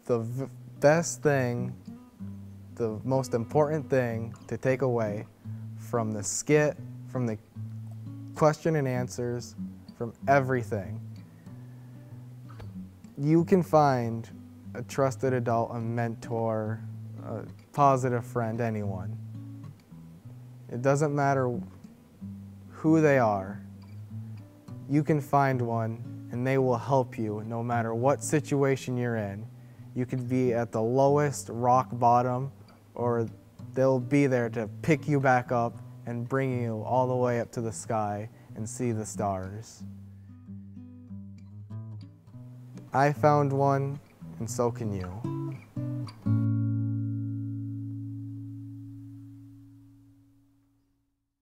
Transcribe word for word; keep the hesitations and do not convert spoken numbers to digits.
the v best thing, the most important thing to take away from the skit, from the question and answers, from everything. You can find a trusted adult, a mentor, a positive friend, anyone. It doesn't matter who they are. You can find one and they will help you no matter what situation you're in. You could be at the lowest rock bottom, or they'll be there to pick you back up and bring you all the way up to the sky and see the stars. I found one, and so can you.